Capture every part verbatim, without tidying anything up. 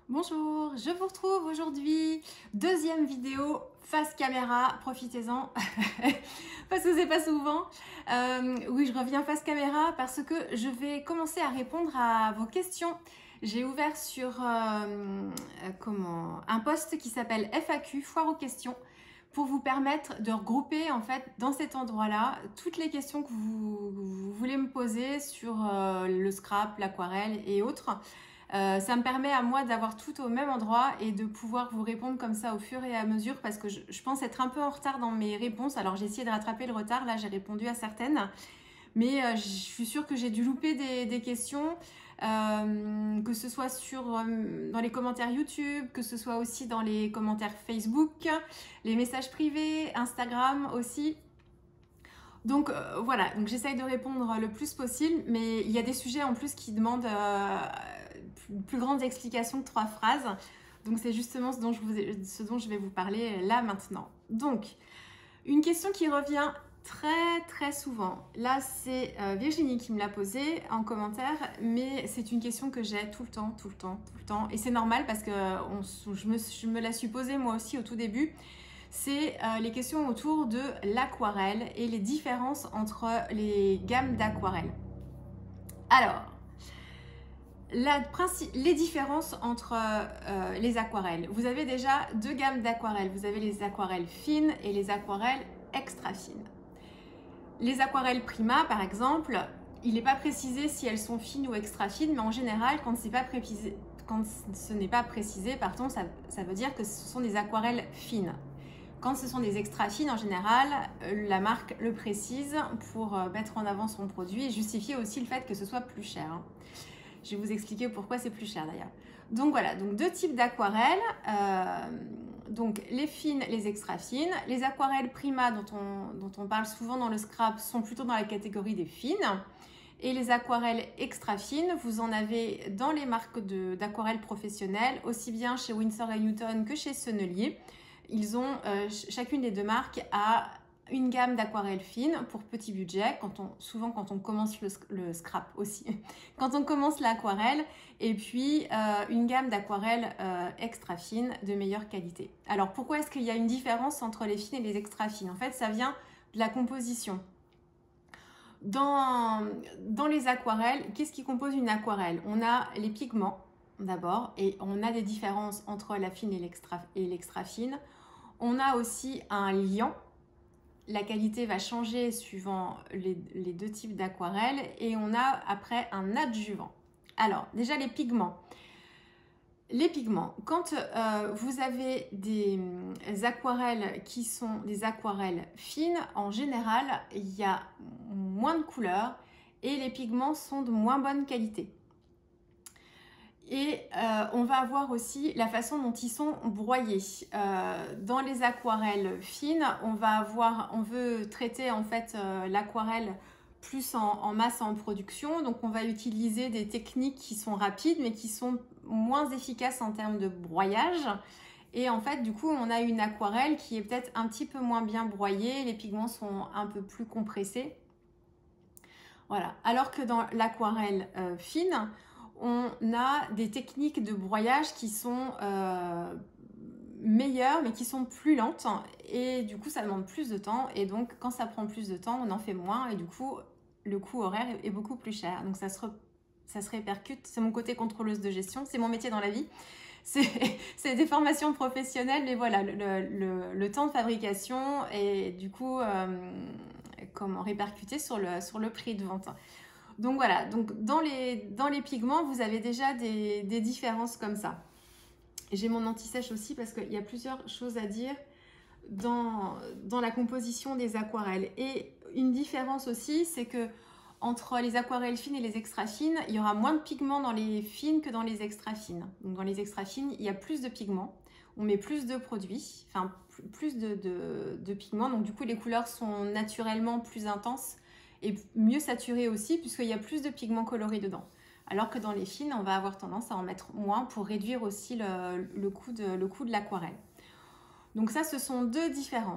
Bonjour, je vous retrouve aujourd'hui, deuxième vidéo face caméra, profitez-en, parce que c'est pas souvent. Euh, oui, je reviens face caméra parce que je vais commencer à répondre à vos questions. J'ai ouvert sur euh, comment, un post qui s'appelle F A Q, foire aux questions, pour vous permettre de regrouper en fait dans cet endroit-là toutes les questions que vous, vous voulez me poser sur euh, le scrap, l'aquarelle et autres. Euh, ça me permet à moi d'avoir tout au même endroit et de pouvoir vous répondre comme ça au fur et à mesure parce que je, je pense être un peu en retard dans mes réponses. Alors j'ai essayé de rattraper le retard, là j'ai répondu à certaines, mais euh, je suis sûre que j'ai dû louper des, des questions, euh, que ce soit sur, euh, dans les commentaires YouTube, que ce soit aussi dans les commentaires Facebook, les messages privés, Instagram aussi. Donc euh, voilà, donc j'essaye de répondre le plus possible, mais il y a des sujets en plus qui demandent euh, plus, plus grandes explications que trois phrases. Donc c'est justement ce dont, je vous, ce dont je vais vous parler là maintenant. Donc, une question qui revient très très souvent. Là, c'est euh, Virginie qui me l'a posée en commentaire, mais c'est une question que j'ai tout le temps, tout le temps, tout le temps. Et c'est normal parce que on, je, me, je me la suis posée moi aussi au tout début. C'est euh, les questions autour de l'aquarelle et les différences entre les gammes d'aquarelle. Alors, la, les différences entre euh, les aquarelles. Vous avez déjà deux gammes d'aquarelles. Vous avez les aquarelles fines et les aquarelles extra fines. Les aquarelles prima, par exemple, il n'est pas précisé si elles sont fines ou extra fines, mais en général, quand, pas précisé, quand ce n'est pas précisé, pardon, ça, ça veut dire que ce sont des aquarelles fines. Quand ce sont des extra fines, en général, la marque le précise pour mettre en avant son produit et justifier aussi le fait que ce soit plus cher. Je vais vous expliquer pourquoi c'est plus cher d'ailleurs. Donc voilà, donc deux types d'aquarelles. Euh, donc les fines, les extra fines. Les aquarelles prima dont on, dont on parle souvent dans le scrap sont plutôt dans la catégorie des fines. Et les aquarelles extra fines, vous en avez dans les marques d'aquarelles professionnelles, aussi bien chez Winsor et Newton que chez Sennelier. Ils ont, euh, chacune des deux marques a une gamme d'aquarelles fines pour petit budget, quand on, souvent quand on commence le, le scrap aussi, quand on commence l'aquarelle, et puis euh, une gamme d'aquarelles euh, extra fines de meilleure qualité. Alors pourquoi est-ce qu'il y a une différence entre les fines et les extra fines? En fait, ça vient de la composition. Dans, dans les aquarelles, qu'est-ce qui compose une aquarelle? On a les pigments d'abord, et on a des différences entre la fine et l'extra et l'extra fine. On a aussi un liant. La qualité va changer suivant les, les deux types d'aquarelles. Et on a après un adjuvant. Alors, déjà les pigments. Les pigments, quand euh, vous avez des aquarelles qui sont des aquarelles fines, en général, il y a moins de couleurs et les pigments sont de moins bonne qualité. Et euh, on va avoir aussi la façon dont ils sont broyés. Euh, dans les aquarelles fines, on va avoir, on veut traiter en fait euh, l'aquarelle plus en, en masse en production. Donc on va utiliser des techniques qui sont rapides mais qui sont moins efficaces en termes de broyage. Et en fait, du coup, on a une aquarelle qui est peut-être un petit peu moins bien broyée. Les pigments sont un peu plus compressés. Voilà. Alors que dans l'aquarelle euh, fine, on a des techniques de broyage qui sont euh, meilleures mais qui sont plus lentes et du coup ça demande plus de temps et donc quand ça prend plus de temps on en fait moins et du coup le coût horaire est beaucoup plus cher, donc ça se, re, ça se répercute. C'est mon côté contrôleuse de gestion, c'est mon métier dans la vie, c'est des formations professionnelles, mais voilà, le, le, le temps de fabrication est du coup euh, comment répercuté sur le, sur le prix de vente. Donc voilà, donc dans les, dans les pigments, vous avez déjà des, des différences comme ça. J'ai mon anti-sèche aussi parce qu'il y a plusieurs choses à dire dans, dans la composition des aquarelles. Et une différence aussi, c'est que entre les aquarelles fines et les extra fines, il y aura moins de pigments dans les fines que dans les extra fines. Donc dans les extra fines, il y a plus de pigments, on met plus de produits, enfin plus de, de, de pigments. Donc du coup, les couleurs sont naturellement plus intenses et mieux saturé aussi puisqu'il y a plus de pigments colorés dedans. Alors que dans les fines, on va avoir tendance à en mettre moins pour réduire aussi le, le coût de, le coût de l'aquarelle. Donc ça, ce sont deux différences.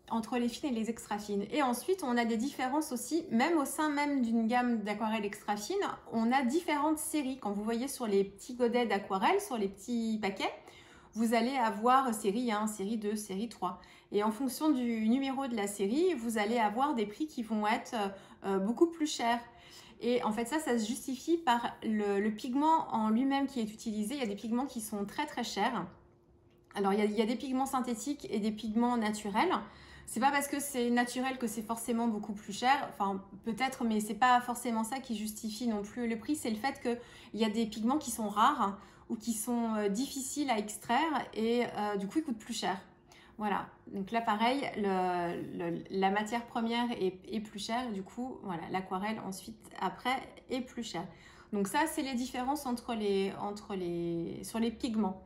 entre les fines et les extra fines. Et ensuite, on a des différences aussi, même au sein même d'une gamme d'aquarelles extra fines, on a différentes séries. Quand vous voyez sur les petits godets d'aquarelle, sur les petits paquets, vous allez avoir série un, série deux, série trois. Et en fonction du numéro de la série, vous allez avoir des prix qui vont être euh, beaucoup plus chers. Et en fait, ça, ça se justifie par le, le pigment en lui-même qui est utilisé. Il y a des pigments qui sont très très chers. Alors, il y a, il y a des pigments synthétiques et des pigments naturels. C'est pas parce que c'est naturel que c'est forcément beaucoup plus cher. Enfin, peut-être, mais c'est pas forcément ça qui justifie non plus le prix. C'est le fait qu'il y a des pigments qui sont rares ou qui sont euh, difficiles à extraire et euh, du coup, ils coûtent plus cher. Voilà. Donc là, pareil, le, le, la matière première est, est plus chère. Du coup, voilà, l'aquarelle ensuite, après, est plus chère. Donc ça, c'est les différences entre les, entre les, sur les pigments.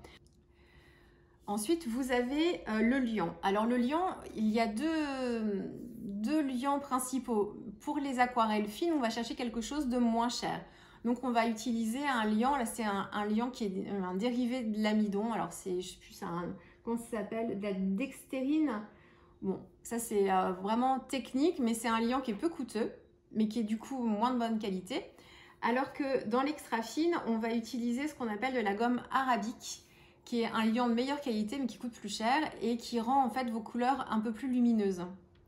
Ensuite, vous avez euh, le liant. Alors, le liant, il y a deux, deux liants principaux. Pour les aquarelles fines, on va chercher quelque chose de moins cher. Donc, on va utiliser un liant. Là, c'est un, un liant qui est un dérivé de l'amidon. Alors, c'est, je sais plus, c'est un, comment ça s'appelle? De la dextérine. Bon, ça, c'est euh, vraiment technique, mais c'est un liant qui est peu coûteux, mais qui est du coup moins de bonne qualité. Alors que dans l'extra fine, on va utiliser ce qu'on appelle de la gomme arabique, qui est un liant de meilleure qualité mais qui coûte plus cher et qui rend en fait vos couleurs un peu plus lumineuses.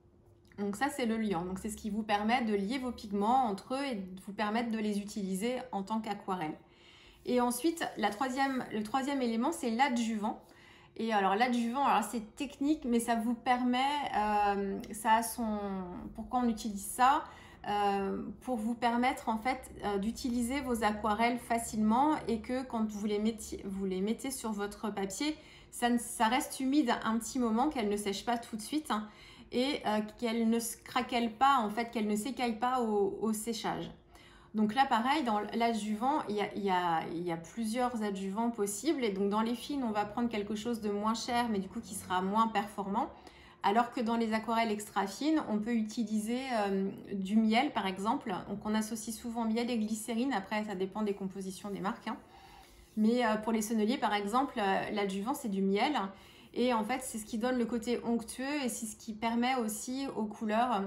Donc ça, c'est le liant. Donc c'est ce qui vous permet de lier vos pigments entre eux et de vous permettre de les utiliser en tant qu'aquarelle. Et ensuite, la troisième, le troisième élément, c'est l'adjuvant. Et alors l'adjuvant, alors c'est technique, mais ça vous permet, euh, ça a son, pourquoi on utilise ça? Euh, pour vous permettre en fait euh, d'utiliser vos aquarelles facilement et que quand vous les mettez, vous les mettez sur votre papier, ça, ne, ça reste humide un petit moment, qu'elle ne sèche pas tout de suite hein, et euh, qu'elle ne se craquelle pas, en fait, qu'elle ne s'écaille pas au, au séchage. Donc là, pareil, dans l'adjuvant, il y a, il y a, il y a plusieurs adjuvants possibles. Et donc dans les fines, on va prendre quelque chose de moins cher, mais du coup qui sera moins performant. Alors que dans les aquarelles extra fines, on peut utiliser euh, du miel par exemple. Donc on associe souvent miel et glycérine, après ça dépend des compositions des marques. Hein. Mais euh, pour les sonneliers par exemple, euh, l'adjuvant c'est du miel. Et en fait c'est ce qui donne le côté onctueux et c'est ce qui permet aussi aux couleurs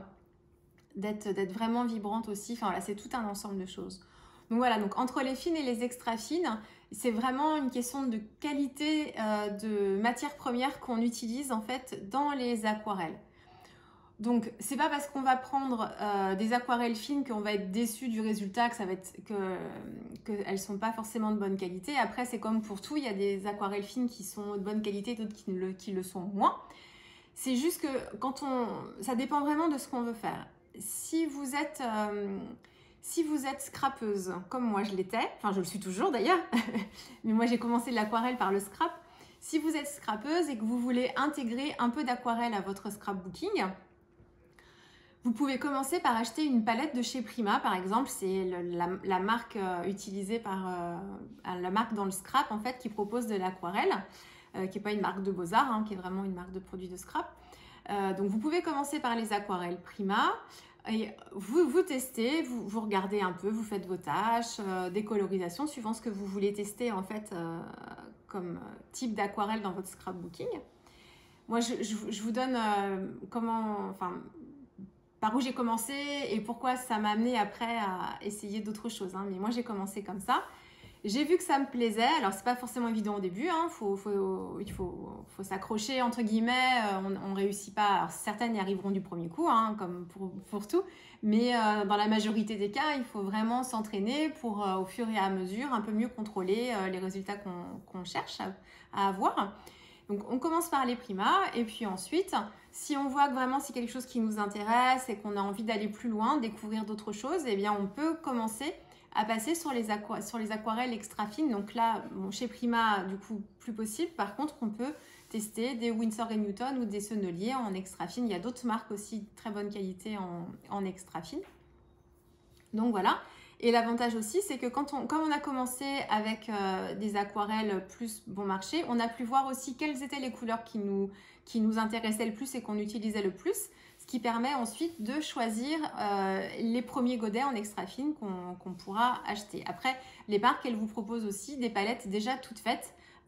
d'être d'être vraiment vibrantes aussi. Enfin voilà, c'est tout un ensemble de choses. Donc voilà, donc entre les fines et les extra fines, c'est vraiment une question de qualité euh, de matière première qu'on utilise en fait dans les aquarelles. Donc c'est pas parce qu'on va prendre euh, des aquarelles fines qu'on va être déçu du résultat, que ça va être que qu'elles sont pas forcément de bonne qualité. Après c'est comme pour tout, il y a des aquarelles fines qui sont de bonne qualité, d'autres qui le qui le sont moins. C'est juste que quand on, ça dépend vraiment de ce qu'on veut faire. Si vous êtes euh, Si vous êtes scrapeuse, comme moi je l'étais, enfin je le suis toujours d'ailleurs, mais moi j'ai commencé l'aquarelle par le scrap. Si vous êtes scrapeuse et que vous voulez intégrer un peu d'aquarelle à votre scrapbooking, vous pouvez commencer par acheter une palette de chez Prima par exemple. C'est la, la marque euh, utilisée par euh, la marque dans le scrap en fait qui propose de l'aquarelle, euh, qui n'est pas une marque de Beaux-Arts, hein, qui est vraiment une marque de produits de scrap. Euh, donc vous pouvez commencer par les aquarelles Prima. Et vous, vous testez, vous, vous regardez un peu, vous faites vos tâches, euh, des colorisations suivant ce que vous voulez tester en fait euh, comme type d'aquarelle dans votre scrapbooking. Moi, je, je, je vous donne euh, comment, enfin, par où j'ai commencé et pourquoi ça m'a amené après à essayer d'autres choses. Hein. Mais moi, j'ai commencé comme ça. J'ai vu que ça me plaisait. Alors, c'est pas forcément évident au début. Hein. Faut, faut, il faut, faut s'accrocher, entre guillemets. On ne réussit pas. Alors, certaines y arriveront du premier coup, hein, comme pour, pour tout. Mais euh, dans la majorité des cas, il faut vraiment s'entraîner pour, euh, au fur et à mesure, un peu mieux contrôler euh, les résultats qu'on qu'on cherche à, à avoir. Donc, on commence par les Prima. Et puis ensuite, si on voit que vraiment c'est quelque chose qui nous intéresse et qu'on a envie d'aller plus loin, découvrir d'autres choses, eh bien, on peut commencer à passer sur les, aqua, sur les aquarelles extra fines. Donc là, bon, chez Prima, du coup, plus possible. Par contre, on peut tester des Winsor et Newton ou des Sennelier en extra fine. Il y a d'autres marques aussi de très bonne qualité en, en extra fine. Donc voilà. Et l'avantage aussi, c'est que quand on, comme on a commencé avec euh, des aquarelles plus bon marché, on a pu voir aussi quelles étaient les couleurs qui nous, qui nous intéressaient le plus et qu'on utilisait le plus. Ce qui permet ensuite de choisir euh, les premiers godets en extra fine qu'on qu'on pourra acheter. Après, les marques, elles vous proposent aussi des palettes déjà toutes faites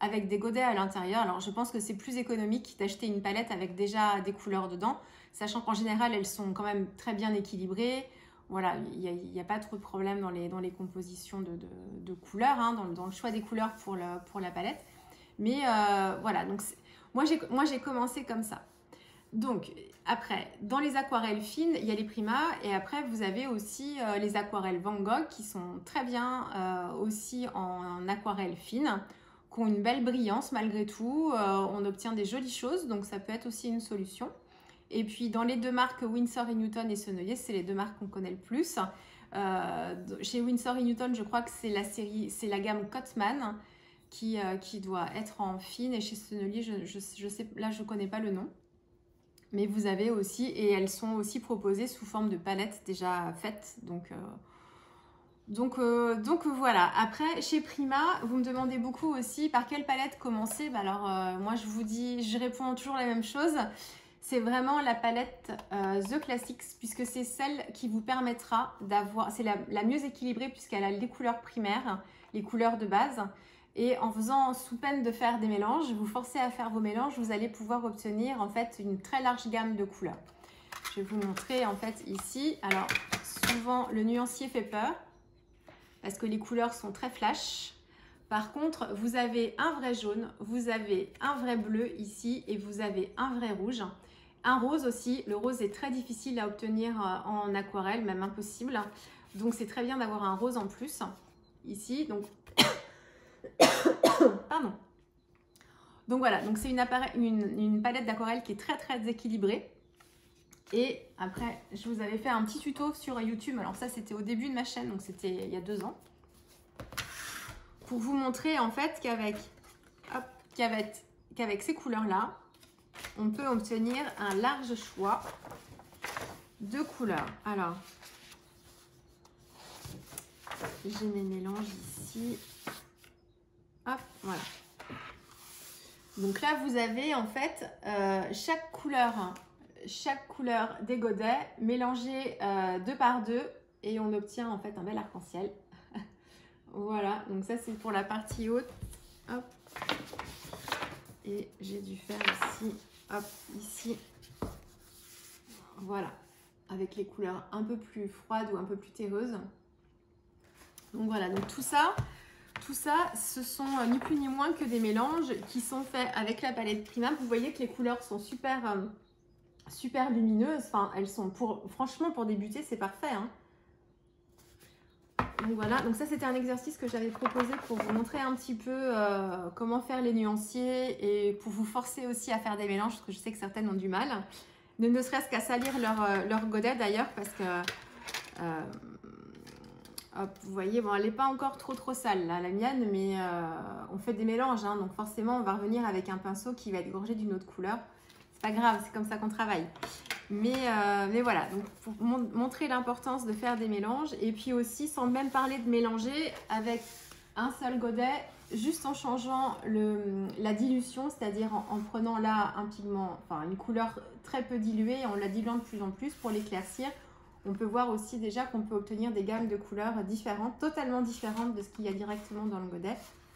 avec des godets à l'intérieur. Alors, je pense que c'est plus économique d'acheter une palette avec déjà des couleurs dedans, sachant qu'en général, elles sont quand même très bien équilibrées. Voilà, il n'y a, a pas trop de problème dans les, dans les compositions de, de, de couleurs, hein, dans, dans le choix des couleurs pour, le, pour la palette. Mais euh, voilà, donc moi j'ai commencé comme ça. Donc après, dans les aquarelles fines, il y a les Prima et après vous avez aussi euh, les aquarelles Van Gogh qui sont très bien euh, aussi en, en aquarelle fine, qui ont une belle brillance malgré tout. Euh, on obtient des jolies choses, donc ça peut être aussi une solution. Et puis dans les deux marques Winsor et Newton et Sennelier, c'est les deux marques qu'on connaît le plus. Euh, chez Winsor et Newton, je crois que c'est la série, c'est la gamme Cotman qui, euh, qui doit être en fine. Et chez Sennelier, je, je, je sais, là je ne connais pas le nom. Mais vous avez aussi, et elles sont aussi proposées sous forme de palettes déjà faites. Donc, euh, donc, euh, donc voilà. Après, chez Prima, vous me demandez beaucoup aussi par quelle palette commencer. Bah alors, euh, moi je vous dis, je réponds toujours la même chose. C'est vraiment la palette euh, The Classics, puisque c'est celle qui vous permettra d'avoir, c'est la, la mieux équilibrée puisqu'elle a les couleurs primaires, les couleurs de base. Et en faisant sous peine de faire des mélanges, vous forcez à faire vos mélanges, vous allez pouvoir obtenir en fait une très large gamme de couleurs. Je vais vous montrer en fait ici. Alors souvent le nuancier fait peur parce que les couleurs sont très flash. Par contre, vous avez un vrai jaune, vous avez un vrai bleu ici et vous avez un vrai rouge. Un rose aussi, le rose est très difficile à obtenir en aquarelle, même impossible. Donc c'est très bien d'avoir un rose en plus ici. Donc, pardon. Donc voilà, donc c'est une, une, une palette d'aquarelle qui est très très équilibrée. Et après, je vous avais fait un petit tuto sur YouTube. Alors ça, c'était au début de ma chaîne, donc c'était il y a deux ans. Pour vous montrer en fait qu'avec qu'avec qu'avec ces couleurs-là, on peut obtenir un large choix de couleurs. Alors, j'ai mes mélanges ici. Hop, voilà. Donc là, vous avez en fait euh, chaque couleur, chaque couleur des godets mélangée euh, deux par deux et on obtient en fait un bel arc-en-ciel. Voilà, donc ça c'est pour la partie haute. Hop. Et j'ai dû faire ici, hop, ici. Voilà, avec les couleurs un peu plus froides ou un peu plus terreuses. Donc voilà, donc tout ça, tout ça, ce sont ni plus ni moins que des mélanges qui sont faits avec la palette Prima. Vous voyez que les couleurs sont super, euh, super lumineuses. Enfin, elles sont pour, franchement, pour débuter, c'est parfait, hein. Donc voilà, donc ça c'était un exercice que j'avais proposé pour vous montrer un petit peu euh, comment faire les nuanciers et pour vous forcer aussi à faire des mélanges parce que je sais que certaines ont du mal. Ne, ne serait-ce qu'à salir leur, euh, leur godet d'ailleurs parce que, euh, hop, vous voyez, bon elle n'est pas encore trop trop sale là, la mienne, mais euh, on fait des mélanges, hein, donc forcément on va revenir avec un pinceau qui va être gorgé d'une autre couleur. C'est pas grave, c'est comme ça qu'on travaille. Mais, euh, mais voilà, donc pour mon montrer l'importance de faire des mélanges et puis aussi sans même parler de mélanger avec un seul godet, juste en changeant le, la dilution, c'est-à-dire en, en prenant là un pigment, enfin une couleur très peu diluée et en la diluant de plus en plus pour l'éclaircir. On peut voir aussi déjà qu'on peut obtenir des gammes de couleurs différentes, totalement différentes de ce qu'il y a directement dans le godet.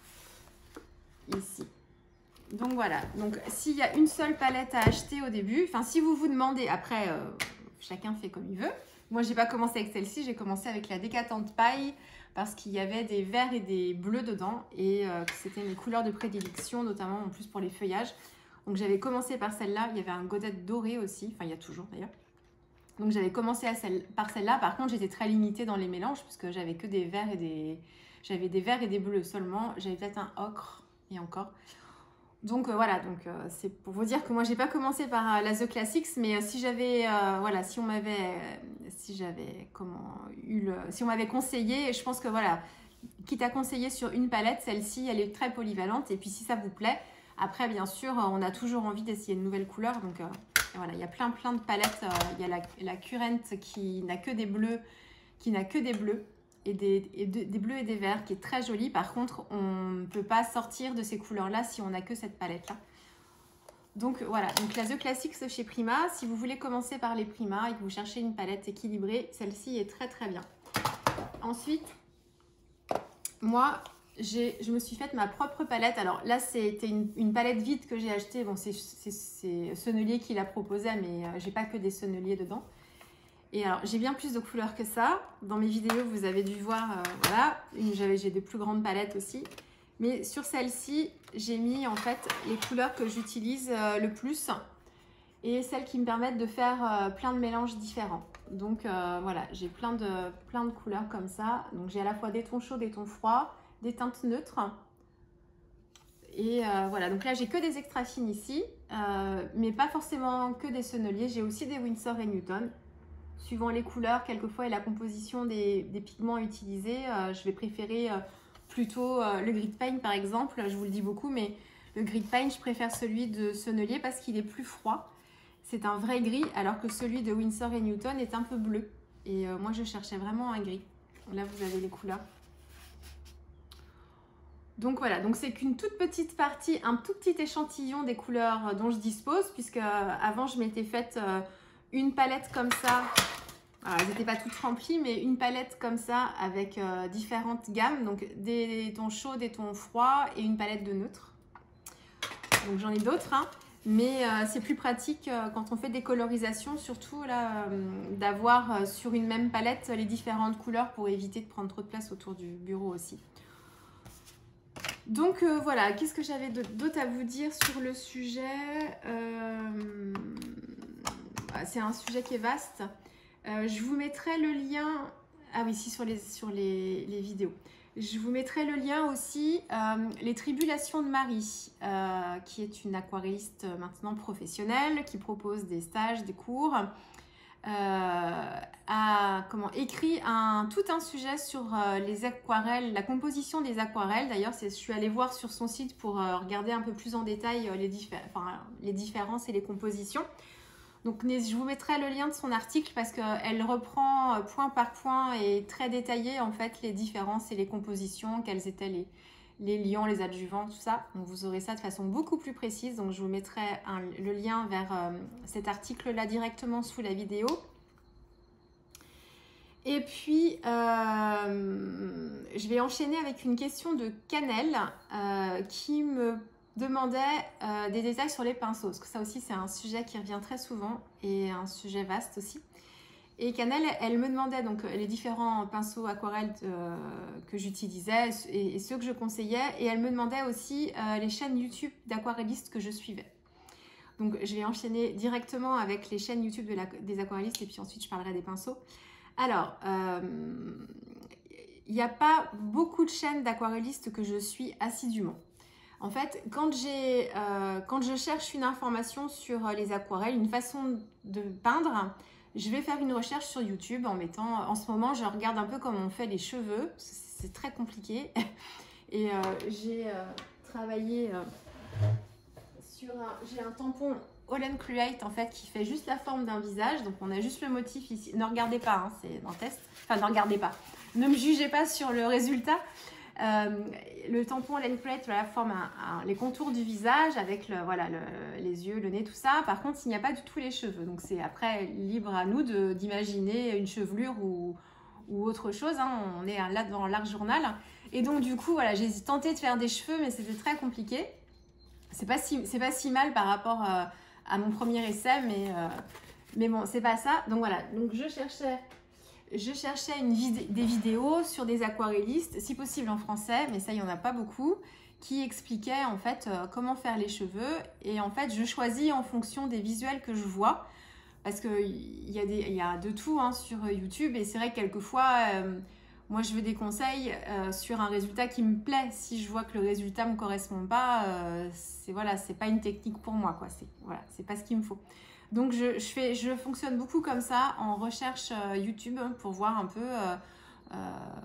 Ici. Donc voilà, donc s'il y a une seule palette à acheter au début, enfin si vous vous demandez, après euh, chacun fait comme il veut. Moi j'ai pas commencé avec celle-ci, j'ai commencé avec la Décatante Paille parce qu'il y avait des verts et des bleus dedans et euh, c'était mes couleurs de prédilection, notamment en plus pour les feuillages. Donc j'avais commencé par celle-là, il y avait un godet doré aussi, enfin il y a toujours d'ailleurs. Donc j'avais commencé à celle, par celle-là, par contre j'étais très limitée dans les mélanges puisque j'avais que des verts et des... J'avais des verts et des bleus seulement, j'avais peut-être un ocre et encore... Donc euh, voilà, donc euh, c'est pour vous dire que moi j'ai pas commencé par euh, la The Classics, mais euh, si j'avais, euh, voilà, si on m'avait, euh, si j'avais, comment, eu le, si on m'avait conseillé, je pense que voilà, quitte à conseiller sur une palette, celle-ci, elle est très polyvalente. Et puis si ça vous plaît, après bien sûr, on a toujours envie d'essayer de nouvelles couleurs. Donc euh, voilà, il y a plein plein de palettes. Euh, il y a la, la Current qui n'a que des bleus, qui n'a que des bleus. Et, des, et de, des bleus et des verts qui est très joli. Par contre, on ne peut pas sortir de ces couleurs-là si on n'a que cette palette-là. Donc voilà, donc la The Classics chez Prima. Si vous voulez commencer par les Prima et que vous cherchez une palette équilibrée, celle-ci est très très bien. Ensuite, moi, je me suis faite ma propre palette. Alors là, c'était une, une palette vide que j'ai achetée. Bon, c'est Sennelier qui l'a proposé, mais euh, j'ai pas que des Sennelier dedans. Et alors, j'ai bien plus de couleurs que ça. Dans mes vidéos, vous avez dû voir, euh, voilà, j'ai des plus grandes palettes aussi. Mais sur celle-ci, j'ai mis en fait les couleurs que j'utilise euh, le plus et celles qui me permettent de faire euh, plein de mélanges différents. Donc euh, voilà, j'ai plein de, plein de couleurs comme ça. Donc j'ai à la fois des tons chauds, des tons froids, des teintes neutres. Et euh, voilà, donc là j'ai que des extra fines ici, euh, mais pas forcément que des Sennelier. J'ai aussi des Winsor et Newton. Suivant les couleurs, quelquefois, et la composition des, des pigments utilisés, euh, je vais préférer euh, plutôt euh, le Grit Paint par exemple. Je vous le dis beaucoup, mais le Grit Paint, je préfère celui de Sennelier parce qu'il est plus froid. C'est un vrai gris, alors que celui de Winsor et Newton est un peu bleu. Et euh, moi, je cherchais vraiment un gris. Là, vous avez les couleurs. Donc voilà, donc c'est qu'une toute petite partie, un tout petit échantillon des couleurs dont je dispose, puisque euh, avant, je m'étais faite euh, une palette comme ça. Alors, elles n'étaient pas toutes remplies, mais une palette comme ça avec euh, différentes gammes, donc des tons chauds, des tons froids et une palette de neutres. Donc j'en ai d'autres, hein, mais euh, c'est plus pratique euh, quand on fait des colorisations, surtout là, euh, d'avoir euh, sur une même palette les différentes couleurs pour éviter de prendre trop de place autour du bureau aussi. Donc euh, voilà, qu'est-ce que j'avais d'autre à vous dire sur le sujet? euh, C'est un sujet qui est vaste. Euh, je vous mettrai le lien, ah oui, si sur les, sur les, les vidéos. Je vous mettrai le lien aussi, euh, Les Tribulations de Marie, euh, qui est une aquarelliste maintenant professionnelle, qui propose des stages, des cours, euh, a comment, écrit un, tout un sujet sur euh, les aquarelles, la composition des aquarelles. D'ailleurs, je suis allée voir sur son site pour euh, regarder un peu plus en détail euh, les, diffé enfin, les différences et les compositions. Donc, je vous mettrai le lien de son article parce qu'elle reprend point par point et très détaillé en fait les différences et les compositions, quels étaient les, les liants, les adjuvants, tout ça. Donc, vous aurez ça de façon beaucoup plus précise. Donc, je vous mettrai un, le lien vers euh, cet article-là directement sous la vidéo. Et puis, euh, je vais enchaîner avec une question de Canel euh, qui me demandait euh, des détails sur les pinceaux, parce que ça aussi c'est un sujet qui revient très souvent et un sujet vaste aussi. Et Canel, elle me demandait donc les différents pinceaux aquarelles euh, que j'utilisais et, et ceux que je conseillais, et elle me demandait aussi euh, les chaînes YouTube d'aquarellistes que je suivais. Donc je vais enchaîner directement avec les chaînes YouTube de la, des aquarellistes et puis ensuite je parlerai des pinceaux. Alors, euh, il n'y a pas beaucoup de chaînes d'aquarellistes que je suis assidûment. En fait, quand, euh, quand je cherche une information sur les aquarelles, une façon de peindre, je vais faire une recherche sur YouTube en mettant... En ce moment, je regarde un peu comment on fait les cheveux. C'est très compliqué. Et euh, j'ai euh, travaillé euh, sur un... J'ai un tampon All Create en fait qui fait juste la forme d'un visage. Donc, on a juste le motif ici. Ne regardez pas, hein, c'est dans le test. Enfin, ne regardez pas. Ne me jugez pas sur le résultat. Euh, le tampon All Create voilà, forme un, un, les contours du visage avec le, voilà, le, les yeux, le nez, tout ça. Par contre, il n'y a pas du tout les cheveux. Donc, c'est après libre à nous d'imaginer une chevelure ou, ou autre chose. Hein. On est là dans l'art journal. Et donc, du coup, voilà, j'ai tenté de faire des cheveux, mais c'était très compliqué. C'est pas, si, pas si mal par rapport euh, à mon premier essai, mais, euh, mais bon, c'est pas ça. Donc, voilà. Donc, je cherchais... Je cherchais une vid des vidéos sur des aquarellistes, si possible en français, mais ça, il n'y en a pas beaucoup, qui expliquaient en fait euh, comment faire les cheveux. Et en fait, je choisis en fonction des visuels que je vois, parce qu'il y, y a de tout hein, sur YouTube. Et c'est vrai que quelquefois, euh, moi, je veux des conseils euh, sur un résultat qui me plaît. Si je vois que le résultat ne me correspond pas, euh, c'est voilà, c'est pas une technique pour moi, quoi. C'est voilà, c'est pas ce qu'il me faut. Donc, je, je, fais, je fonctionne beaucoup comme ça en recherche euh, YouTube pour voir un peu, euh, euh,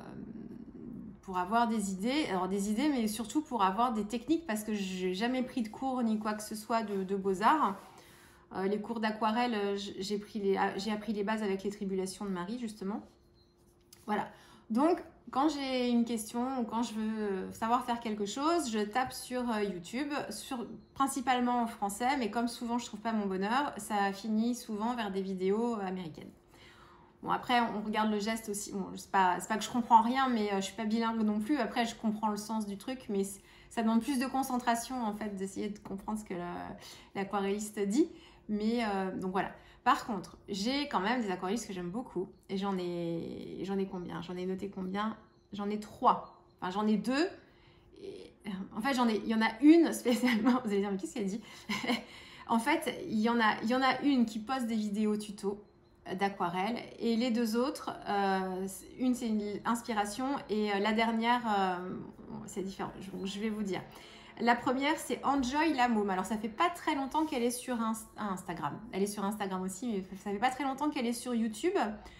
pour avoir des idées, alors des idées, mais surtout pour avoir des techniques parce que je n'ai jamais pris de cours ni quoi que ce soit de, de beaux-arts. Euh, les cours d'aquarelle, j'ai appris les bases avec les Tribulations de Marie, justement. Voilà. Donc, quand j'ai une question ou quand je veux savoir faire quelque chose, je tape sur YouTube, sur, principalement en français, mais comme souvent je ne trouve pas mon bonheur, ça finit souvent vers des vidéos américaines. Bon, après, on regarde le geste aussi. Bon, c'est pas, c'est pas que je comprends rien, mais euh, je suis pas bilingue non plus. Après, je comprends le sens du truc, mais ça demande plus de concentration, en fait, d'essayer de comprendre ce que l'aquarelliste dit. Mais, euh, donc voilà. Par contre, j'ai quand même des aquarellistes que j'aime beaucoup. Et j'en ai, j'en ai combien? J'en ai noté combien? J'en ai trois. Enfin, j'en ai deux. Et, en fait, j'en ai, il y en a une spécialement. Vous allez dire, mais qu'est-ce qu'elle dit? En fait, il y en a, il y en a une qui poste des vidéos tuto d'aquarelle et les deux autres, euh, une c'est une inspiration et la dernière, euh, c'est différent, je, je vais vous dire. La première, c'est Enjoy la môme. Alors, ça fait pas très longtemps qu'elle est sur Inst Instagram. Elle est sur Instagram aussi, mais ça fait pas très longtemps qu'elle est sur YouTube.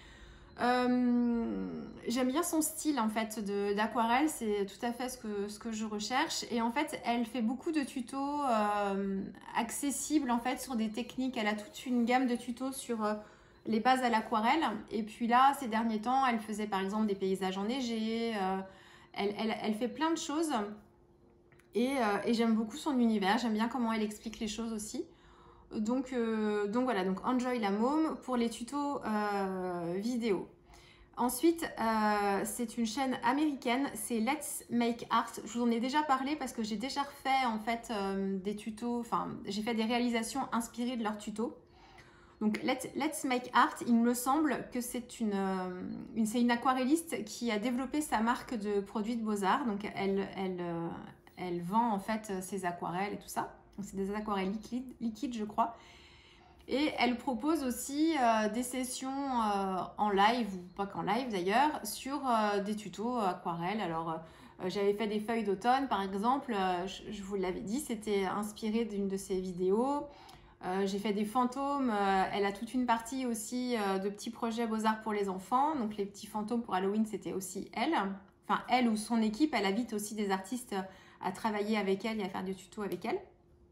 Euh, J'aime bien son style en fait d'aquarelle, c'est tout à fait ce que, ce que je recherche. Et en fait, elle fait beaucoup de tutos euh, accessibles en fait sur des techniques. Elle a toute une gamme de tutos sur euh, les bases à l'aquarelle. Et puis là, ces derniers temps, elle faisait par exemple des paysages enneigés. Euh, elle, elle, elle fait plein de choses. Et, euh, et j'aime beaucoup son univers. J'aime bien comment elle explique les choses aussi. Donc, euh, donc voilà, donc Enjoy la môme pour les tutos euh, vidéo. Ensuite, euh, c'est une chaîne américaine, c'est Let's Make Art. Je vous en ai déjà parlé parce que j'ai déjà refait en fait euh, des tutos, enfin j'ai fait des réalisations inspirées de leurs tutos. Donc Let's, Let's Make Art, il me semble que c'est une, euh, une, c'est une aquarelliste qui a développé sa marque de produits de beaux-arts. Donc elle, elle, euh, elle vend en fait ses aquarelles et tout ça. C'est des aquarelles liquides, liquides, je crois. Et elle propose aussi euh, des sessions euh, en live, ou pas qu'en live d'ailleurs, sur euh, des tutos aquarelles. Alors, euh, j'avais fait des feuilles d'automne, par exemple. Euh, je, je vous l'avais dit, c'était inspiré d'une de ses vidéos. Euh, j'ai fait des fantômes. Euh, elle a toute une partie aussi euh, de petits projets beaux-arts pour les enfants. Donc, les petits fantômes pour Halloween, c'était aussi elle. Enfin, elle ou son équipe, elle invite aussi des artistes à travailler avec elle et à faire des tutos avec elle.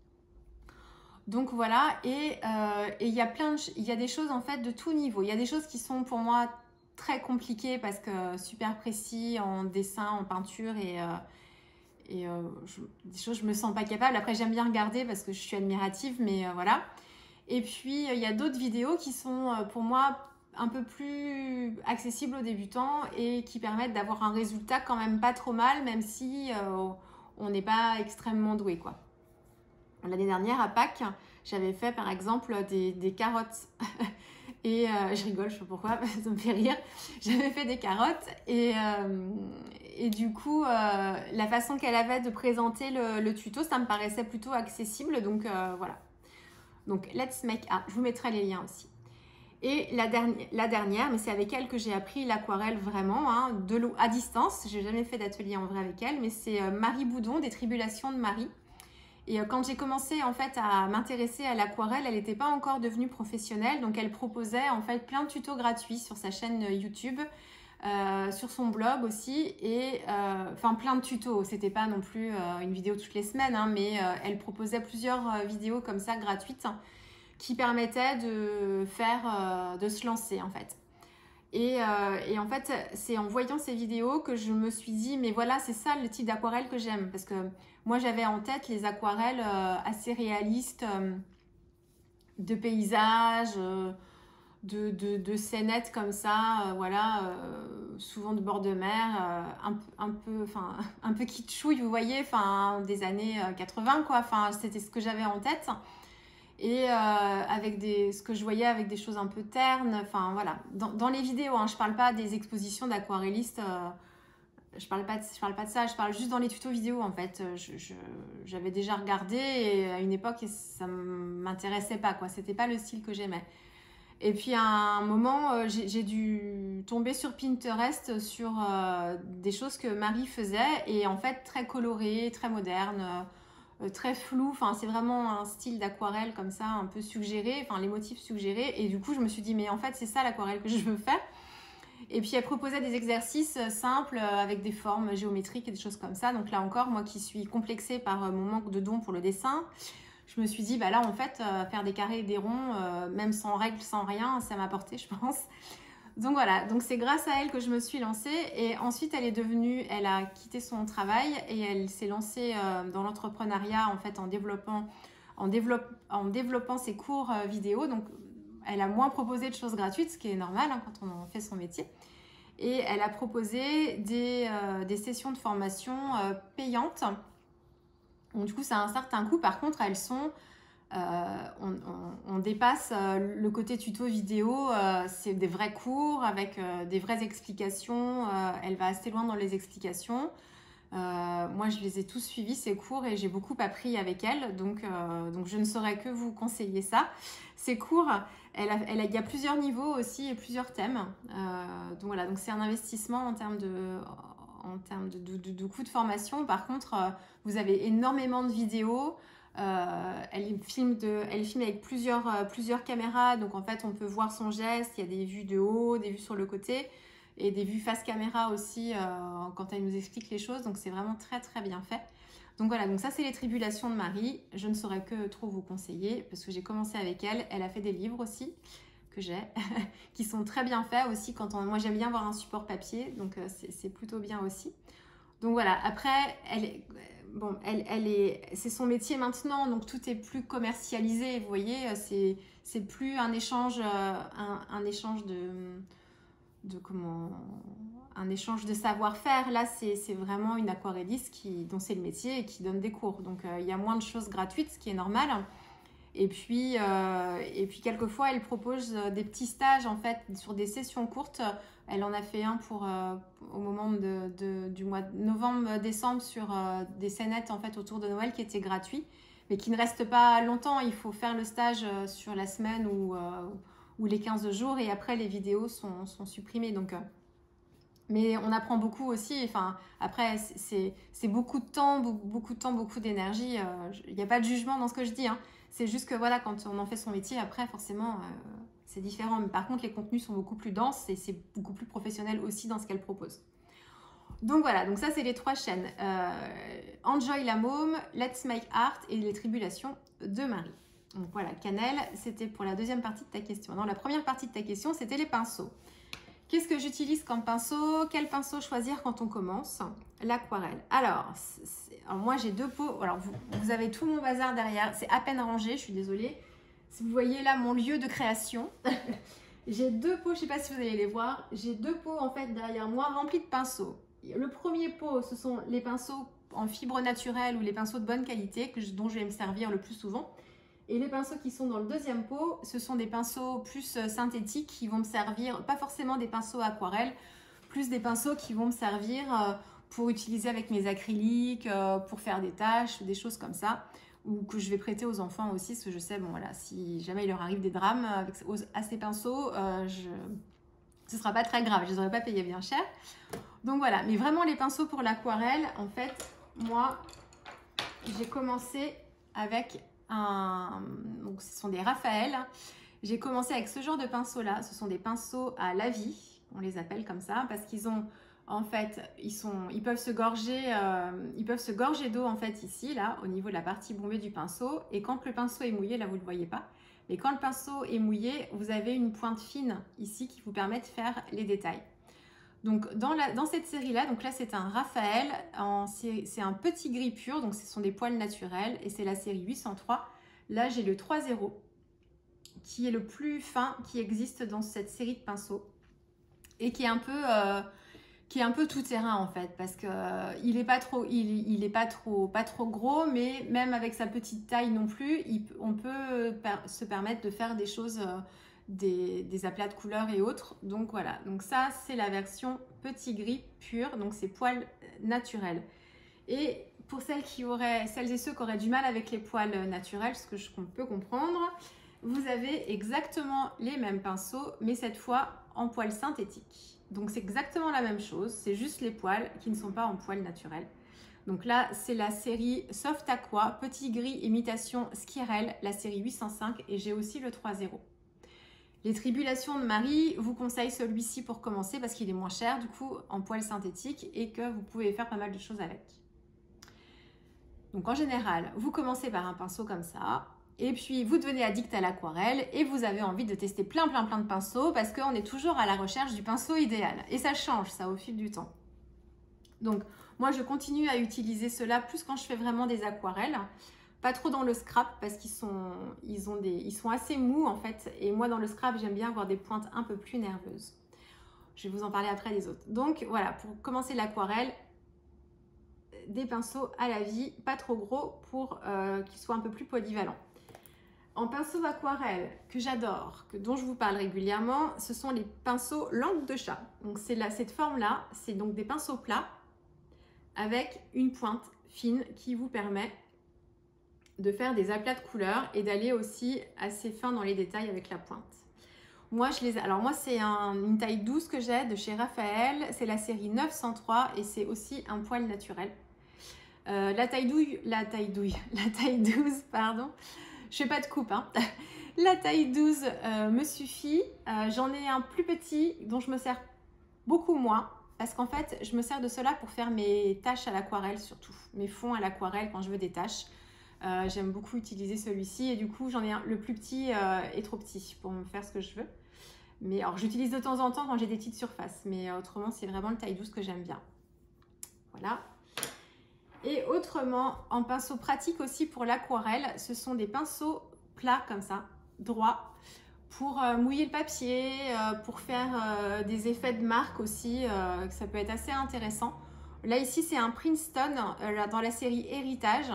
Donc voilà, et euh, il y a plein de, il y a des choses en fait de tout niveau. Il y a des choses qui sont pour moi très compliquées parce que super précis en dessin, en peinture et, euh, et euh, je, des choses je me sens pas capable. Après j'aime bien regarder parce que je suis admirative, mais euh, voilà. Et puis il y a d'autres vidéos qui sont euh, pour moi un peu plus accessibles aux débutants et qui permettent d'avoir un résultat quand même pas trop mal, même si euh, on n'est pas extrêmement doué quoi. L'année dernière, à Pâques, j'avais fait par exemple des, des carottes. Et euh, je rigole, je sais pas pourquoi, ça me fait rire. J'avais fait des carottes et, euh, et du coup, euh, la façon qu'elle avait de présenter le, le tuto, ça me paraissait plutôt accessible. Donc euh, voilà. Donc, Let's Make Art. Je vous mettrai les liens aussi. Et la dernière, la dernière mais c'est avec elle que j'ai appris l'aquarelle vraiment, hein, de l'eau à distance. Je n'ai jamais fait d'atelier en vrai avec elle, mais c'est euh, Marie Boudon, des Tribulations de Marie. Et quand j'ai commencé en fait à m'intéresser à l'aquarelle, elle n'était pas encore devenue professionnelle, donc elle proposait en fait plein de tutos gratuits sur sa chaîne YouTube, euh, sur son blog aussi, et euh, enfin plein de tutos. C'était pas non plus euh, une vidéo toutes les semaines, hein, mais euh, elle proposait plusieurs euh, vidéos comme ça gratuites qui permettaient de faire, euh, de se lancer en fait. Et, euh, et en fait, c'est en voyant ces vidéos que je me suis dit, mais voilà, c'est ça le type d'aquarelle que j'aime. Parce que moi, j'avais en tête les aquarelles euh, assez réalistes, euh, de paysages, euh, de, de, de scénettes comme ça, euh, voilà, euh, souvent de bord de mer, euh, un, un, peu, enfin, un peu kitschouille, vous voyez, enfin, des années quatre-vingts, quoi. Enfin, c'était ce que j'avais en tête. Et euh, avec des, ce que je voyais avec des choses un peu ternes, enfin voilà, dans, dans les vidéos, hein, je parle pas des expositions d'aquarellistes, euh, je parle pas de, je parle pas de ça, je parle juste dans les tutos vidéo en fait. J'avais déjà regardé et à une époque ça m'intéressait pas quoi, c'était pas le style que j'aimais. Et puis à un moment, euh, j'ai dû tomber sur Pinterest sur euh, des choses que Marie faisait et en fait très colorées, très modernes. Euh, Euh, très flou, enfin c'est vraiment un style d'aquarelle comme ça, un peu suggéré, enfin les motifs suggérés, et du coup je me suis dit mais en fait c'est ça l'aquarelle que je veux faire. Et puis elle proposait des exercices simples avec des formes géométriques et des choses comme ça, donc là encore moi qui suis complexée par mon manque de dons pour le dessin, je me suis dit bah là en fait euh, faire des carrés et des ronds, euh, même sans règles, sans rien, ça m'a apporté je pense. Donc voilà, donc c'est grâce à elle que je me suis lancée et ensuite elle est devenue, elle a quitté son travail et elle s'est lancée euh, dans l'entrepreneuriat en fait en développant, en, développe, en développant ses cours euh, vidéo. Donc elle a moins proposé de choses gratuites, ce qui est normal hein, quand on en fait son métier. Et elle a proposé des, euh, des sessions de formation euh, payantes. Donc, du coup, ça a un certain coût. Par contre, elles sont... Euh, on, on, on dépasse euh, le côté tuto vidéo, euh, c'est des vrais cours avec euh, des vraies explications. Euh, elle va assez loin dans les explications. Euh, moi, je les ai tous suivis, ces cours, et j'ai beaucoup appris avec elle. Donc, euh, donc je ne saurais que vous conseiller ça. Ces cours, elle a, elle a, il y a plusieurs niveaux aussi et plusieurs thèmes. Euh, donc voilà, donc c'est un investissement en termes de... en termes de, de, de, de coût de formation. Par contre, euh, vous avez énormément de vidéos. Euh, elle, filme de, elle filme avec plusieurs, euh, plusieurs caméras. Donc, en fait, on peut voir son geste. Il y a des vues de haut, des vues sur le côté et des vues face caméra aussi euh, quand elle nous explique les choses. Donc, c'est vraiment très, très bien fait. Donc, voilà. Donc, ça, c'est les tribulations de Marie. Je ne saurais que trop vous conseiller parce que j'ai commencé avec elle. Elle a fait des livres aussi que j'ai qui sont très bien faits aussi. Quand on, moi, j'aime bien avoir un support papier. Donc, euh, c'est plutôt bien aussi. Donc voilà, après, elle est, bon, elle, elle est, c'est son métier maintenant, donc tout est plus commercialisé, vous voyez, c'est, c'est plus un échange, un, un échange de, de comment, un échange de savoir-faire. Là, c'est, c'est vraiment une aquarelliste qui, dont c'est le métier et qui donne des cours. Donc euh, il y a moins de choses gratuites, ce qui est normal. Et puis, euh, et puis quelquefois, elle propose des petits stages en fait sur des sessions courtes. Elle en a fait un pour, euh, au moment de, de, du mois de novembre-décembre sur euh, des scénettes en fait autour de Noël qui étaient gratuits, mais qui ne restent pas longtemps. Il faut faire le stage sur la semaine ou, euh, ou les quinze jours et après les vidéos sont, sont supprimées. Donc, euh, mais on apprend beaucoup aussi. Enfin, après, c'est, c'est beaucoup de temps, beaucoup de temps, beaucoup d'énergie. Il n'y a pas de jugement dans ce que je dis. Hein. C'est juste que voilà, quand on en fait son métier, après, forcément, euh, c'est différent. Mais par contre, les contenus sont beaucoup plus denses et c'est beaucoup plus professionnel aussi dans ce qu'elle propose. Donc voilà, donc ça, c'est les trois chaînes. Euh, Enjoy la môme, Let's Make Art et les tribulations de Marie. Donc voilà, Cannelle, c'était pour la deuxième partie de ta question. Dans la première partie de ta question, c'était les pinceaux. Qu'est-ce que j'utilise comme pinceau? Quel pinceau choisir quand on commence? L'aquarelle. Alors, alors, moi j'ai deux pots. Alors, vous, vous avez tout mon bazar derrière. C'est à peine rangé, je suis désolée. Si vous voyez là mon lieu de création, j'ai deux pots, je ne sais pas si vous allez les voir. J'ai deux pots en fait derrière moi remplis de pinceaux. Le premier pot, ce sont les pinceaux en fibre naturelle ou les pinceaux de bonne qualité que je, dont je vais me servir le plus souvent. Et les pinceaux qui sont dans le deuxième pot, ce sont des pinceaux plus synthétiques qui vont me servir, pas forcément des pinceaux aquarelles, plus des pinceaux qui vont me servir pour utiliser avec mes acryliques, pour faire des taches, des choses comme ça, ou que je vais prêter aux enfants aussi, parce que je sais, bon voilà, si jamais il leur arrive des drames avec, à ces pinceaux, euh, je, ce ne sera pas très grave, je ne les aurais pas payés bien cher. Donc voilà, mais vraiment les pinceaux pour l'aquarelle, en fait, moi, j'ai commencé avec... Un... Donc, ce sont des Raphaël. J'ai commencé avec ce genre de pinceaux là. Ce sont des pinceaux à la vie, on les appelle comme ça, parce qu'ils ont en fait, ils sont, ils peuvent se gorger, euh, ils peuvent se gorger d'eau en fait ici là, au niveau de la partie bombée du pinceau. Et quand le pinceau est mouillé, là vous le voyez pas, mais quand le pinceau est mouillé, vous avez une pointe fine ici qui vous permet de faire les détails. Donc dans, la, dans cette série-là, donc là c'est un Raphaël, c'est un petit gris pur, donc ce sont des poils naturels et c'est la série huit cent trois. Là j'ai le trois zéro qui est le plus fin qui existe dans cette série de pinceaux et qui est un peu, euh, qui est un peu tout terrain en fait parce que euh, il est pas trop, il, il est pas trop, pas trop gros, mais même avec sa petite taille non plus, il, on peut per, se permettre de faire des choses. Euh, Des, des aplats de couleurs et autres. Donc voilà, donc ça c'est la version petit gris pur, donc c'est poils naturels. Et pour celles qui auraient, celles et ceux qui auraient du mal avec les poils naturels, ce que je peux comprendre, vous avez exactement les mêmes pinceaux, mais cette fois en poils synthétiques. Donc c'est exactement la même chose, c'est juste les poils qui ne sont pas en poils naturels. Donc là, c'est la série Soft Aqua, petit gris imitation Skirel, la série huit cent cinq, et j'ai aussi le trois zéro. Les tribulations de Marie vous conseille celui-ci pour commencer parce qu'il est moins cher du coup en poils synthétiques et que vous pouvez faire pas mal de choses avec. Donc en général, vous commencez par un pinceau comme ça et puis vous devenez addict à l'aquarelle et vous avez envie de tester plein plein plein de pinceaux parce qu'on est toujours à la recherche du pinceau idéal et ça change ça au fil du temps. Donc moi je continue à utiliser cela plus quand je fais vraiment des aquarelles. Pas trop dans le scrap parce qu'ils sont, ils ont des, ils sont assez mous en fait. Et moi dans le scrap, j'aime bien avoir des pointes un peu plus nerveuses. Je vais vous en parler après des autres. Donc voilà, pour commencer l'aquarelle, des pinceaux à la vie, pas trop gros pour euh, qu'ils soient un peu plus polyvalents. En pinceau aquarelle que j'adore, que dont je vous parle régulièrement, ce sont les pinceaux langue de chat. Donc c'est là cette forme là, c'est donc des pinceaux plats avec une pointe fine qui vous permet de faire des aplats de couleurs et d'aller aussi assez fin dans les détails avec la pointe. Moi, je les ai... Alors moi, c'est un... une taille douze que j'ai de chez Raphaël. C'est la série neuf cent trois et c'est aussi un poil naturel. Euh, la taille douille, la taille douille, la taille douze, pardon. Je fais pas de coupe, hein. La taille douze euh, me suffit. Euh, J'en ai un plus petit dont je me sers beaucoup moins parce qu'en fait, je me sers de cela pour faire mes taches à l'aquarelle surtout, mes fonds à l'aquarelle quand je veux des taches. Euh, J'aime beaucoup utiliser celui-ci et du coup j'en ai un, le plus petit euh, est trop petit pour me faire ce que je veux. Mais alors j'utilise de temps en temps quand j'ai des petites surfaces, mais euh, autrement c'est vraiment le taille douze que j'aime bien. Voilà. Et autrement, en pinceau pratique aussi pour l'aquarelle, ce sont des pinceaux plats comme ça, droits, pour euh, mouiller le papier, euh, pour faire euh, des effets de marque aussi, euh, ça peut être assez intéressant. Là ici c'est un Princeton euh, dans la série Héritage.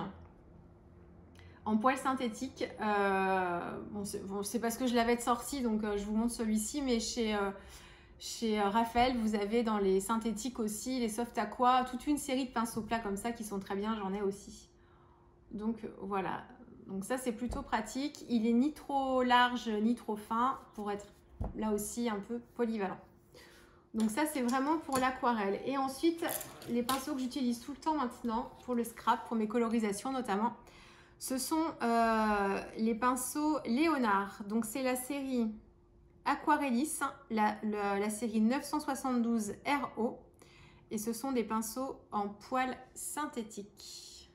En poil synthétique, euh, bon, c'est bon, parce que je l'avais sorti, donc euh, je vous montre celui-ci, mais chez, euh, chez Raphaël, vous avez dans les synthétiques aussi, les soft aqua, toute une série de pinceaux plats comme ça qui sont très bien, j'en ai aussi. Donc voilà, donc ça c'est plutôt pratique, il est ni trop large ni trop fin pour être là aussi un peu polyvalent. Donc ça c'est vraiment pour l'aquarelle. Et ensuite, les pinceaux que j'utilise tout le temps maintenant pour le scrap, pour mes colorisations notamment, ce sont euh, les pinceaux Léonard. Donc c'est la série Aquarellis, la, la, la série neuf cent soixante-douze R O. Et ce sont des pinceaux en poil synthétique.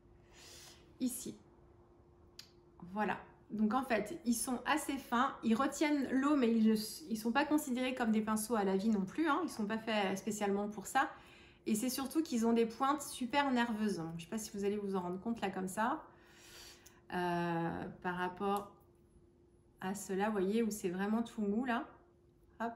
Ici. Voilà. Donc en fait, ils sont assez fins. Ils retiennent l'eau, mais ils ne sont pas considérés comme des pinceaux à la vie non plus. Hein. Ils ne sont pas faits spécialement pour ça. Et c'est surtout qu'ils ont des pointes super nerveuses. Je ne sais pas si vous allez vous en rendre compte là comme ça. Euh, par rapport à cela, vous voyez, où c'est vraiment tout mou là. Hop.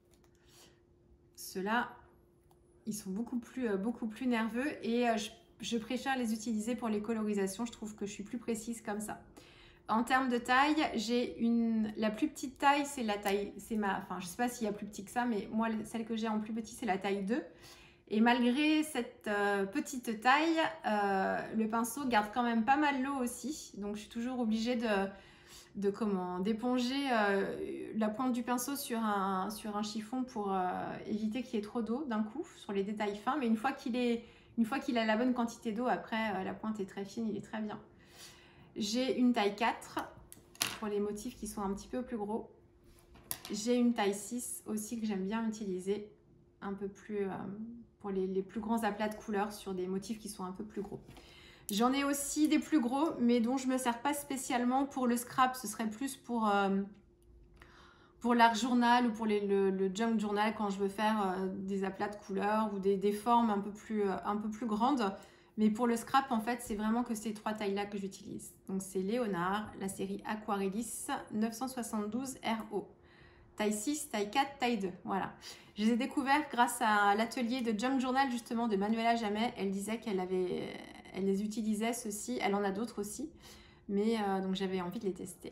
Ceux-là, ils sont beaucoup plus, euh, beaucoup plus nerveux et euh, je, je préfère les utiliser pour les colorisations. Je trouve que je suis plus précise comme ça. En termes de taille, j'ai une, la plus petite taille, c'est la taille, c'est ma, enfin je sais pas s'il y a plus petit que ça, mais moi celle que j'ai en plus petit, c'est la taille deux. Et malgré cette euh, petite taille, euh, le pinceau garde quand même pas mal l'eau aussi. Donc je suis toujours obligée de, de comment d'éponger euh, la pointe du pinceau sur un, sur un chiffon pour euh, éviter qu'il y ait trop d'eau d'un coup sur les détails fins. Mais une fois qu'il est, une fois qu'il a la bonne quantité d'eau, après euh, la pointe est très fine, il est très bien. J'ai une taille quatre pour les motifs qui sont un petit peu plus gros. J'ai une taille six aussi que j'aime bien utiliser un peu plus... Euh, pour les, les plus grands aplats de couleurs sur des motifs qui sont un peu plus gros. J'en ai aussi des plus gros, mais dont je ne me sers pas spécialement pour le scrap. Ce serait plus pour, euh, pour l'art journal ou pour les, le, le junk journal quand je veux faire euh, des aplats de couleurs ou des, des formes un peu, plus, euh, un peu plus grandes. Mais pour le scrap, en fait, c'est vraiment que ces trois tailles-là que j'utilise. Donc c'est Léonard, la série Aquarellis neuf cent soixante-douze R O. Taille six, taille quatre, taille deux, voilà. Je les ai découverts grâce à l'atelier de Junk Journal justement de Manuela Jamais. Elle disait qu'elle avait, elle les utilisait ceux-ci, elle en a d'autres aussi, mais euh, donc j'avais envie de les tester.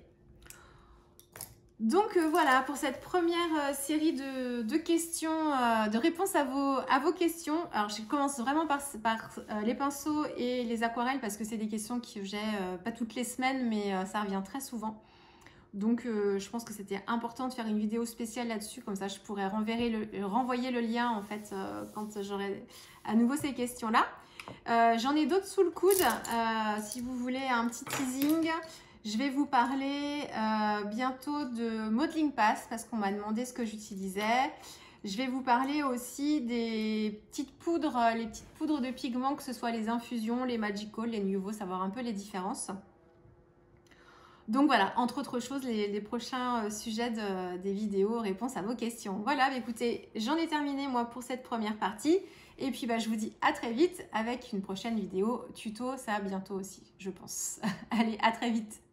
Donc euh, voilà pour cette première euh, série de, de questions, euh, de réponses à vos, à vos questions. Alors je commence vraiment par, par euh, les pinceaux et les aquarelles parce que c'est des questions que j'ai euh, pas toutes les semaines, mais euh, ça revient très souvent. Donc euh, je pense que c'était important de faire une vidéo spéciale là-dessus, comme ça je pourrais renverrer le, renvoyer le lien en fait euh, quand j'aurai à nouveau ces questions-là. Euh, J'en ai d'autres sous le coude, euh, si vous voulez un petit teasing. Je vais vous parler euh, bientôt de Modeling Pass parce qu'on m'a demandé ce que j'utilisais. Je vais vous parler aussi des petites poudres, les petites poudres de pigments, que ce soit les infusions, les Magical, les Nuvo, savoir un peu les différences. Donc voilà, entre autres choses, les, les prochains sujets de, des vidéos, réponses à vos questions. Voilà, bah écoutez, j'en ai terminé moi pour cette première partie. Et puis bah, je vous dis à très vite avec une prochaine vidéo tuto, ça bientôt aussi, je pense. Allez, à très vite.